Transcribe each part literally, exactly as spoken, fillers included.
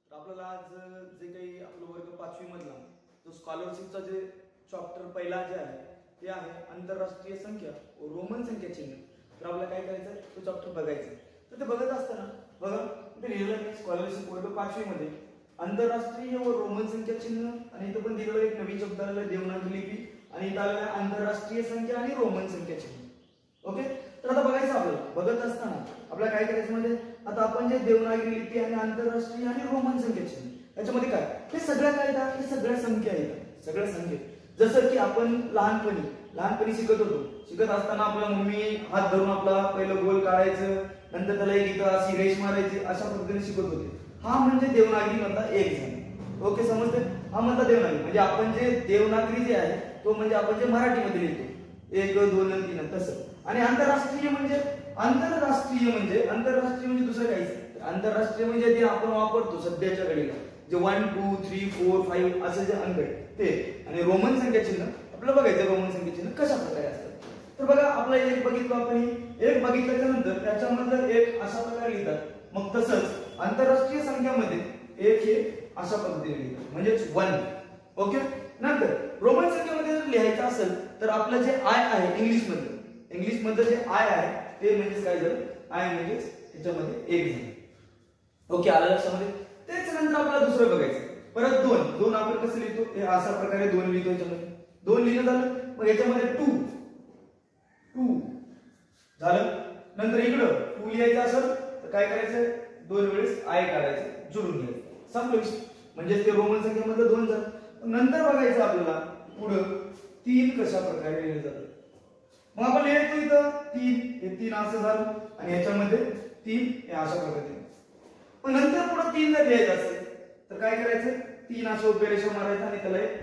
तर आपल्याला आज जे काही आपलं वर्ग पाचवी मधला जो स्कॉलरशिपचा जे चॅप्टर पहिला जे आहे ते आहे आंतरराष्ट्रीय संख्या व रोमन संख्या चिन्ह. तर आपल्याला काय करायचं आहे तो चॅप्टर बघायचा. तर ते बघत असताना बघा ते लिहिलेलं आहे स्कॉलरशिप वर्ग पाचवी मध्ये आंतरराष्ट्रीय व रोमन संख्या चिन्ह आणि इथं पण दिलेलं एक नवीन शब्द आलेला देवनागरी लिपी आणि इथं आलेला आहे आंतरराष्ट्रीय संख्या आणि रोमन संख्या चिन्ह. ओके, तर आता बघायचं आपल्याला बघत असताना आपल्याला काय करायचं म्हणजे आता आपण जे देवनागरी लिपी आणि आंतरराष्ट्रीय आणि रोमन संख्या चिन्ह याच्यामध्ये काय हे सगळ्या काय येतात हे सगळ्या संख्या आहेत सगळ्या संख्या. जसं की आपण लहानपणी लहानपणी शिकत होतो शिकत असताना आपला मम्मी हात धरून आपला पहिलं गोल काढायचं नंतर त्याला एक इथं अशी रेष मारायची अशा पद्धतीने शिकत होते. हा म्हणजे देवनागरी मधला एक झाला. ओके, समजते. हा मधला देवनागरी म्हणजे आपण जे देवनागरी जे आहे तो म्हणजे आपण जे मराठीमध्ये लिहितो एक दोन तीन तसं. आणि आंतरराष्ट्रीय म्हणजे आंतरराष्ट्रीय म्हणजे आंतरराष्ट्रीय म्हणजे दुसरं काहीच. आंतरराष्ट्रीय म्हणजे ते आपण वापरतो सध्याच्या घडीला जे one two three four five असं जे अंक आहे ते. आणि रोमन संख्या चिन्ह आपल्याला बघायचं रोमन संख्या चिन्ह कशा प्रकारे असतात. तर बघा आपला एक बघितलं आपण एक बघितल्याच्या नंतर त्याच्यामधलं एक अशा प्रकारे लिहितात. मग तसंच आंतरराष्ट्रीय संख्यामध्ये एक हे अशा पद्धतीने लिहितात म्हणजेच वन. ओके, नंतर रोमन संख्येमध्ये जर लिहायचं असेल तर आपलं जे आय आहे इंग्लिश मध्ये इंग्लिश मध्ये जे आय आहे ते म्हणजे काय झालं आय म्हणजे त्याच्यामध्ये एक झालं. ओके, आलं लक्षामध्ये. तेच नंतर आपल्याला दुसरं बघायचं परत दोन दोन आपण कसं लिहितो हे अशा प्रकारे दोन लिहितो. याच्यामध्ये दोन लिहिलं झालं मग याच्यामध्ये टू टू झालं. नंतर इकडं टू लिहायचं असेल तर काय करायचं दोन वेळेस आय काढायचं जोडून घ्यायचं संपलं विषय. म्हणजे ते रोमन संख्येमध्ये दोन झालं. नंतर बघायचं आपल्याला पुढं तीन कशा प्रकारे लिहिले जातात. मग आपण लिहायचं इथं तीन हे तीन असं झालं आणि याच्यामध्ये तीन हे अशा पद्धतीने. पण नंतर पुढे तीन जर लिहायचं असेल तर काय करायचं तीन अशा उभ्या रेषा मारायचं आणि त्याला एक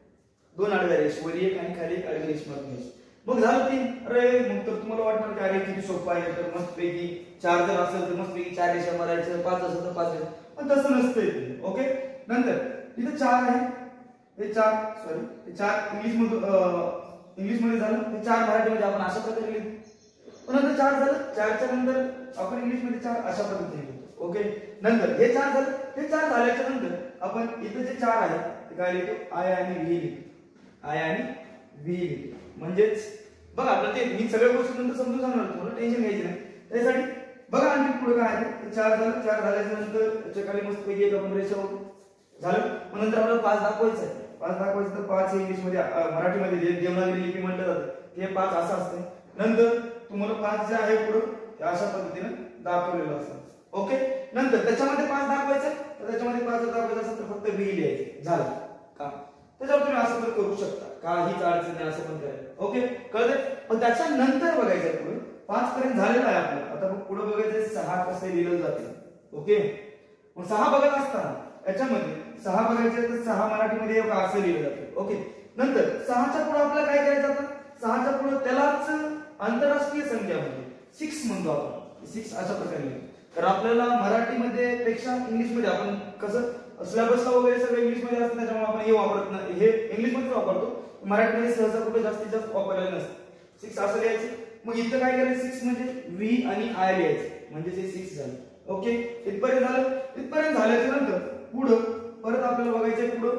दोन आडव्या रेषा वर एक आणि खाली एक आडवी रेषा मारून घ्यायची. मग झालं तीन. अरे मग तर तुम्हाला वाटणार की अरे किती सोपं आहे तर मस्त पैकी चार जर असेल तर मस्त पैकी चार रेषा मारायचं पाच असेल तर पाच रेषा. पण तसं नसतंय ते. ओके, नंतर इथं चार आहे हे चार सॉरी हे चार इंग्लिश मधून इंग्लिश मध्ये झालं हे चार मराठीमध्ये आपण अशा प्रकारे लिहितो. पण नंतर चार झालं चारच्या नंतर आपण इंग्लिश मध्ये चार अशा पद्धतीने लिहितो. ओके, नंतर हे चार झालं हे चार झाल्याच्या नंतर आपण इथं जे चार आहे ते काय लिहितो आय आणि व्ही लिहितो आय आणि व्ही लिहितो. म्हणजेच बघा आपलं ते मी सगळ्या गोष्टी नंतर समजून सांगणार तुम्हाला टेन्शन घ्यायचं नाही. त्यासाठी बघा आणखी पुढे काय आहे चार झालं चार झाल्याच्या नंतर त्याच्या खाली मस्त पैकी एक आपण रेषा होतो झालं. मग नंतर आपल्याला पाच दाखवायचं आहे. पाच दाखवायचं तर पाच हे इंग्लिश मध्ये मराठीमध्ये देवनागरी लिपी म्हटलं जातं हे पाच असं असतं. नंतर तुम्हाला पाच जे आहे पुढं ते अशा पद्धतीने दाखवलेलं असतं. ओके, नंतर त्याच्यामध्ये पाच दाखवायचं तर त्याच्यामध्ये पाच दाखवायचं असेल तर फक्त व्ही लिहायचं झालं का. त्याच्यावर तुम्ही असं पण करू शकता काहीच अडचण नाही असं पण करायचं. ओके, कळतंय. पण त्याच्यानंतर बघायचं पुढे पाच पर्यंत झालेलं आहे आपलं. आता पुढे बघायचं सहा कसे लिहिलं जाते. ओके, मग सहा बघत असताना याच्यामध्ये सहा बघायचे तर सहा मराठीमध्ये असं लिहिलं जातं. ओके, नंतर सहाच्या पुढे आपल्याला काय करायचं आता सहाच्या पुढे त्यालाच आंतरराष्ट्रीय संख्या म्हणजे सिक्स म्हणतो आपण. सिक्स अशा प्रकारे लिहितो. तर आपल्याला मराठीमध्ये पेक्षा इंग्लिश मध्ये आपण कसं सिलेबसला वगैरे सगळं इंग्लिश मध्ये असतं त्याच्यामुळे आपण हे वापरत नाही हे इंग्लिश मध्ये वापरतो मराठीमध्ये सहसा कुठे जास्तीत जास्त वापरलेलं नसतं. सिक्स असं लिहायचं. मग इथं काय करायचं सिक्स म्हणजे व्ही आणि आय लिहायचं म्हणजे ते सिक्स झालं. ओके, इथपर्यंत झालं. इथपर्यंत झाल्याच्या नंतर पुढं परत आपल्याला बघायचंय पुढं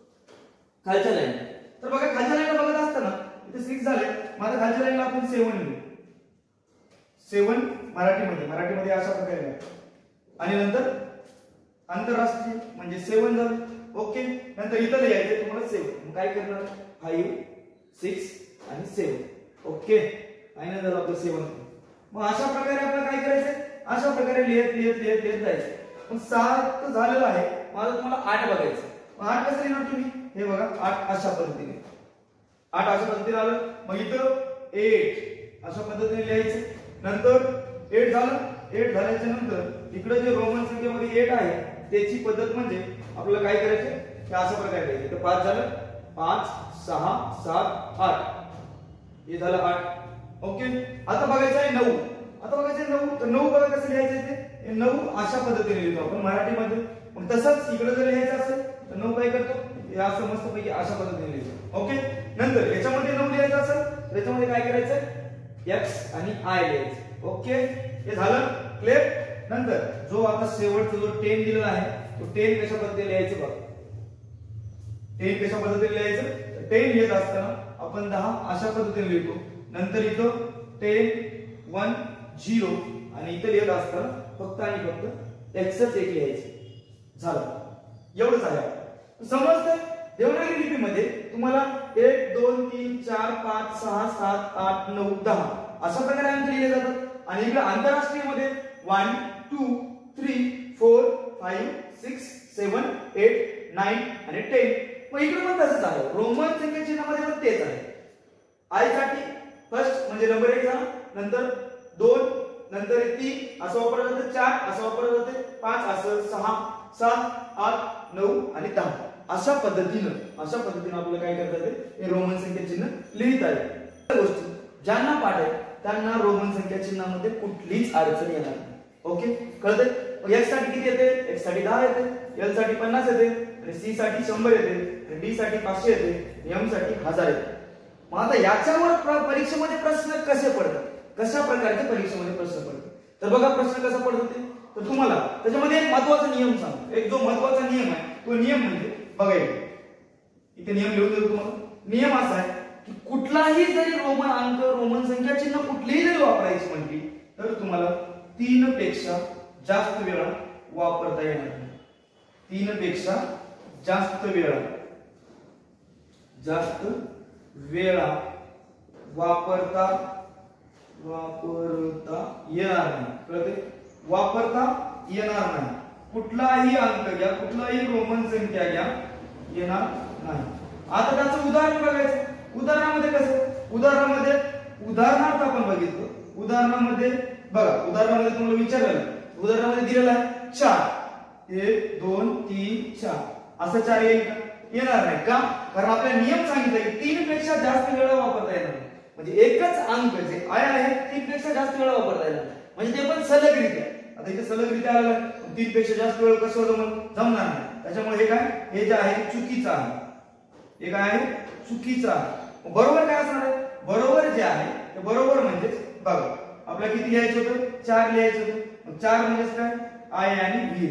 खालच्या लाईन. तर बघा खालच्या लाईनला बघत असताना इथे सिक्स झाले माझ्या खालच्या लाईनला आपण सेवन लिहू. सेवन मराठीमध्ये मराठीमध्ये अशा प्रकारे आणि नंतर आंतरराष्ट्रीय म्हणजे सेवन झालं. ओके, नंतर इथं लिहायचं तुम्हाला सेवन. मग काय करणार फाईव्ह सिक्स आणि सेवन. ओके, आणि नंतर आपलं सेवन. मग अशा प्रकारे आपल्याला काय करायचंय अशा प्रकारे लिहित लिहित लिहित लिहित जायचं. मग सात झालेलं आहे मला तुम्हाला आठ बघायचं. मग आठ कसं लिहिणार तुम्ही हे बघा आठ अशा पद्धतीने आठ अशा पद्धतीने आलं. मग इथं एट अशा पद्धतीने लिहायचं. नंतर एट झालं. एट झाल्याच्या नंतर इकडे जे रोमन संख्येमध्ये एट आहे त्याची पद्धत म्हणजे आपल्याला काय करायचं हे अशा प्रकारे लिहायचं. तर पाच झालं पाच सहा सात आठ हे झालं आठ. ओके, आता बघायचं आहे नऊ. आता बघायचं नऊ तर नऊ बघा कसं लिहायचं ते नऊ अशा पद्धतीने लिहितो आपण मराठीमध्ये. मग तसंच इकडे जर लिहायचं असेल तर नऊ काय करतो हे असं मस्तपैकी अशा पद्धतीने लिहितो. ओके, नंतर याच्यामध्ये नऊ लिहायचं असेल तर याच्यामध्ये काय करायचं एक्स आणि आय लिहायचं. ओके, हे झालं क्लिअर. नंतर जो आता शेवटचा जो टेन दिलेला आहे तो टेन कशा पद्धतीने लिहायचं बघ. टेन कशा पद्धतीने लिहायचं, टेन येत असताना आपण दहा अशा पद्धतीने लिहितो. नंतर इथं टेन वन झिरो आणि इथं लिहित असताना फक्त आणि फक्त एक्सच एक लिहायचं झालं. एवढंच आहे. समजतंय? देवनागरी लिपीमध्ये तुम्हाला एक दोन तीन चार पाच सहा सात आठ नऊ दहा अशा प्रकारे अंक लिहिले जातात आणि इकडे आंतरराष्ट्रीय मध्ये one two three four five six seven eight nine आणि टेन. मग इकडे पण तसंच आहे. रोमन संख्या चिन्हामध्ये पण तेच आहे. आय साठी फर्स्ट म्हणजे नंबर एक झाला, नंतर दोन, नंतर तीन असं वापरलं जातं, चार असं वापरलं जाते, पाच असं, सहा सात आठ नऊ आणि दहा अशा पद्धतीनं अशा पद्धतीनं आपल्याला काय करता येते, हे रोमन संख्या चिन्ह लिहिता येते. गोष्टी ज्यांना पाठ आहे त्यांना रोमन संख्या चिन्हामध्ये कुठलीच अडचण येणार नाही. ओके, कळतंय? एक्स साठी किती येते? एक्स साठी दहा येते, एल साठी पन्नास येते आणि सी साठी शंभर येते आणि डी साठी पाचशे येते, एम साठी हजार येते. मग आता याच्यावर परीक्षेमध्ये प्रश्न कसे पडतात, कशा प्रकारचे परीक्षेमध्ये प्रश्न पडतात, तर बघा प्रश्न कसा पडतो ते. तर तुम्हाला त्याच्यामध्ये एक महत्त्वाचा नियम सांगतो. एक जो महत्त्वाचा नियम आहे तो नियम म्हणजे बघा इथे नियम लिहून देतो तुम्हाला. नियम असा आहे की कुठलाही जरी रोमन अंक रोमन संख्या चिन्ह कुठलीही जरी वापरायची म्हटली तर तुम्हाला तीन पेक्षा जास्त वेळा वापरता येणार नाही. तीन पेक्षा जास्त वेळा जास्त वेळा वापरता वापरता येणार नाही. कळते? वापरता येणार नाही. कुठलाही अंक घ्या, कुठलाही रोमन संख्या घ्या, येणार नाही. आता त्याचं उदाहरण बघायचं. उदाहरणामध्ये कसं, उदाहरणामध्ये उदाहरणार्थ आपण बघितलं. उदाहरणामध्ये बघा, उदाहरणामध्ये तुम्हाला विचारलं, उदाहरणामध्ये दिलेलं आहे चार, एक दोन तीन चार असं चार येईल का? येणार नाही. का? कारण आपल्याला नियम सांगितलं की तीन पेक्षा जास्त वेळा वापरता येणार नाही. म्हणजे एकच अंक जे आय आहे तीन पेक्षा जास्त वेळा वापरता येणार नाही. म्हणजे ते पण सलगरित्या. आता इथे सलगरित्या आलं, तीन पेक्षा जास्त वेळ कसं होतं मग जमणार नाही. त्याच्यामुळे हे काय, हे जे आहे चुकीचं आहे. हे काय आहे? चुकीचं आहे. बरोबर काय असणार आहे? बरोबर जे आहे ते बरोबर म्हणजेच बघा आपल्याला किती लिहायचं होतं? चार लिहायचं होतं. मग चार म्हणजेच काय? आय आणि व्ही.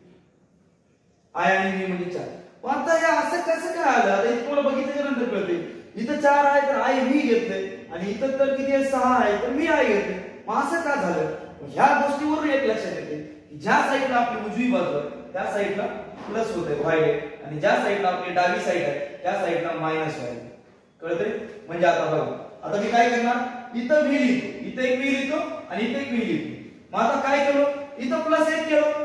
आय आणि व्ही म्हणजे चार. आता हे असं कसं काय आलं? आता इथे तुम्हाला बघितल्याच्या नंतर कळते. इथं चार आहे तर आय व्ही घेतलंय आणि इथं तर किती आहे? सहा आहे तर व्ही आय घेतले. मग असं का झालं? ह्या गोष्टीवरून एक लक्षात येते, ज्या साईडला आपली उजवी बाजू आहे त्या साईडला प्लस होते व्हायले आणि ज्या साईडला आपली डावी साईड आहे त्या साईडला मायनस व्हायले. कळतंय? म्हणजे आता बघा, आता मी काय करणार, इथं व्ही लिहितो, इथं एक व्ही लिहितो आणि इथं एक व्ही लिहितो. मग आता काय केलं, इथं प्लस एक केलं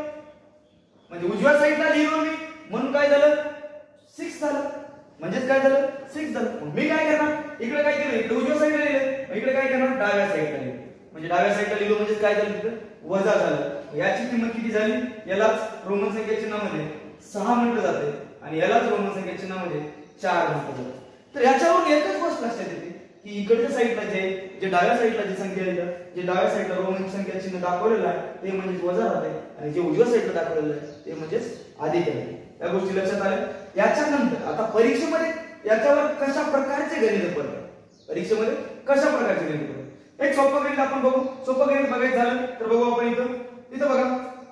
म्हणजे उजव्या साईडला लिहिलो मी, म्हणून काय झालं? सिक्स झालं. म्हणजेच काय झालं? सिक्स झालं. मी काय करणार, इकडे काय केलं, इकडे उजव्या साईडला लिहिले, इकडे काय करणार, डाव्या साईडला लिहिले. म्हणजे डाव्या साईडला लिहिलो म्हणजे काय झालं, तिथं वजा झालं. याची किंमत किती झाली? यालाच रोमन संख्या चिन्हामध्ये सहा म्हटलं जाते आणि यालाच रोमन संख्या चिन्हामध्ये चार म्हटलं जातं. तर याच्यावरून एकच गोष्ट लक्षात येते की इकडच्या साईडला जे जे डाव्या साईडला जी संख्या आहे, जे डाव्या साईडला रोमन संख्या चिन्ह दाखवलेलं आहे ते म्हणजे वजा राहते आणि जे उजव्या साईडला दाखवलेलं आहे ते म्हणजेच अधिक आहे. या गोष्टी लक्षात आल्या. याच्यानंतर आता परीक्षेमध्ये याच्यावर कशा प्रकारचे गणित पडतात, परीक्षेमध्ये कशा प्रकारचे गणित पडतात. एक सोपं गणित आपण बघू. सोपं गणित बघायचं झालं तर बघू आपण इथं इथं बघा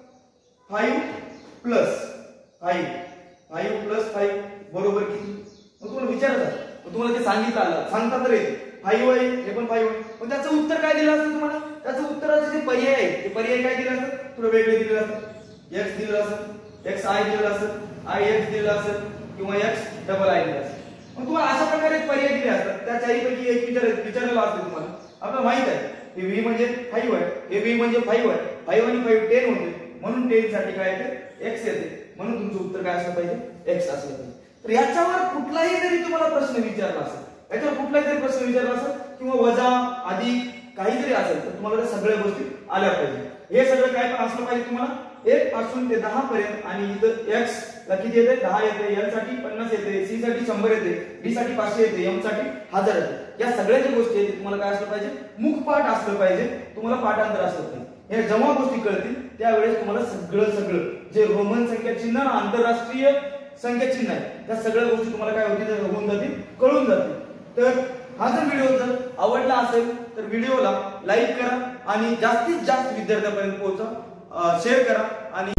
five plus five five plus five बरोबर किती. मग तुम्हाला विचारायचं, मग तुम्हाला ते सांगितलं आलं सांगता तर येते फाईव्ह आहे, हे पण फाईव्ह आहे. मग त्याचं उत्तर काय दिलं असतं तुम्हाला? त्याचं उत्तराचे जे पर्याय आहे ते पर्याय काय दिलं असतं? थोडं वेगळे दिलेलं असतं. एक्स दिलेलं असतं, एक्स आय दिलेलं असतं, आय एक्स दिलेलं असतं किंवा एक्स डबल आय दिलेलं असतं. मग तुम्हाला अशा प्रकारे पर्याय दिले असतात. त्या चारपैकी एक विचार विचारलेला असतो तुम्हाला. आपल्याला माहित आहे हे व्ही म्हणजे फाईव्ह आहे, हे व्ही म्हणजे फाईव्ह आहे, फाईव्ह आणि फाईव्ह टेन होते म्हणून टेन साठी काय येते? एक्स येते. म्हणून तुमचं उत्तर काय असलं पाहिजे? एक्स असलं पाहिजे. तर याच्यावर कुठलाही जरी तुम्हाला प्रश्न विचारला असेल, याच्यावर कुठलाही जरी प्रश्न विचारला असेल किंवा वजा अधिक काही जरी असेल तर तुम्हाला त्या सगळ्या गोष्टी आल्या पाहिजे. हे सगळं काय पण असलं पाहिजे तुम्हाला एक पासून ते दहा पर्यंत. आणि इथं एक्स ला किती येते? दहा येते, एल साठी पन्नास येते, सी साठी शंभर येते, डी साठी पाचशे येते, एम साठी हजार येते. या सगळ्या ज्या गोष्टी आहेत तुम्हाला काय असलं पाहिजे? मुखपाठ असलं पाहिजे, तुम्हाला पाठांतर असलं पाहिजे. हे जेव्हा गोष्टी कळतील त्यावेळेस तुम्हाला सगळं सगळं जे रोमन संख्या चिन्ह आंतरराष्ट्रीय संख्या चिन्ह आहे त्या सगळ्या गोष्टी तुम्हाला काय होतील? होऊन जातील, कळून जातील. तर हा जर व्हिडिओ जर आवडला असेल तर व्हिडिओला लाईक करा आणि जास्तीत जास्त विद्यार्थ्यांपर्यंत पोहोचा, शेअर करा आणि